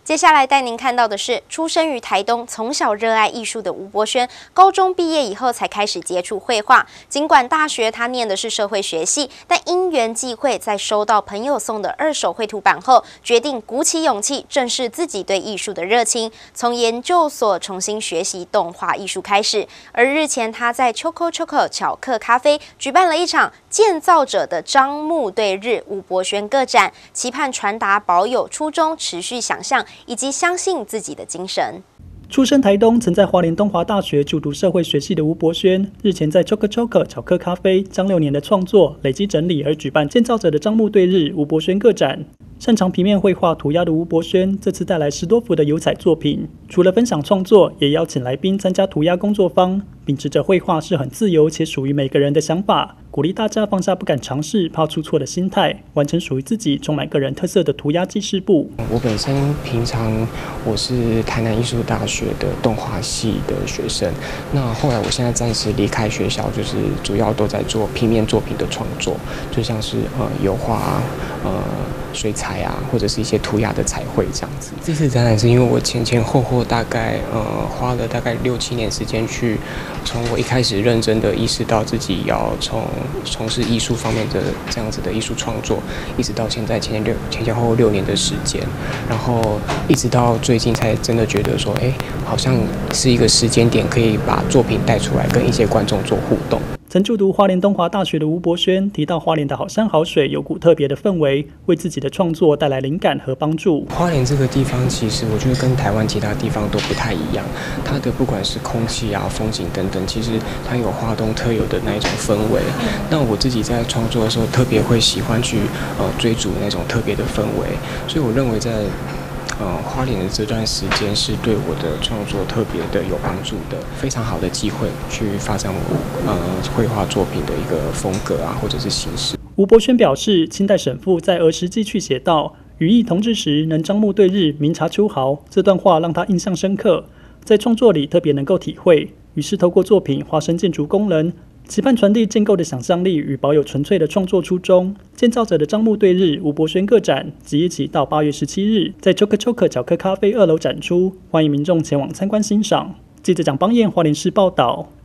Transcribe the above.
接下来带您看到的是，出生于台东、从小热爱艺术的吴柏轩，高中毕业以后才开始接触绘画。尽管大学他念的是社会学系，但因缘际会，在收到朋友送的2手绘图板后，决定鼓起勇气，正视自己对艺术的热情，从研究所重新学习动画艺术开始。而日前，他在 Choco 巧克咖啡举办了一场建造者的张幕对日吴柏轩个展，期盼传达保有初衷、持续想象以及相信自己的精神。 出身台东，曾在花莲东华大学就读社会学系的吴柏轩，日前在 Choco 巧克咖啡将6年的创作累积整理而举办建造者的张幕对日吴柏轩个展。擅长平面绘画涂鸦的吴柏轩，这次带来10多幅的油彩作品。除了分享创作，也邀请来宾参加涂鸦工作坊，秉持着绘画是很自由且属于每个人的想法，鼓励大家放下不敢尝试、怕出错的心态，完成属于自己充满个人特色的涂鸦记事簿。 我本身平常我是台南艺术大学的动画系的学生，那后来我现在暂时离开学校，就是主要都在做平面作品的创作，就像是油画啊、水彩啊，或者是一些涂鸦的彩绘这样子。这次展览是因为我前后大概花了大概6、7年时间去，从我一开始认真的意识到自己要从事艺术方面的这样子的艺术创作，一直到现在前后6年的时间，然后一直到最近才真的觉得说，好像是一个时间点，可以把作品带出来，跟一些观众做互动。 曾就读花莲东华大学的吴柏轩提到，花莲的好山好水有股特别的氛围，为自己的创作带来灵感和帮助。 花莲这个地方，其实我觉得跟台湾其他地方都不太一样，它的不管是空气啊、风景等等，其实它有花东特有的那一种氛围。那我自己在创作的时候，特别会喜欢去追逐那种特别的氛围，所以我认为在花莲的这段时间是对我的创作特别的有帮助的，非常好的机会去发展我绘画作品的一个风格啊，或者是形式。 吴柏轩表示，清代沈复在《儿时记趣》写道：“与义同治时，能张幕对日，明察秋毫。”这段话让他印象深刻，在创作里特别能够体会，于是透过作品化身建筑工人。期盼传递建构的想象力与保有纯粹的创作初衷。建造者的张幕对日吴柏轩个展，即日起到8月17日，在 Choco 巧克咖啡2楼展出，欢迎民众前往参观欣赏。记者蒋邦彦花莲市报道。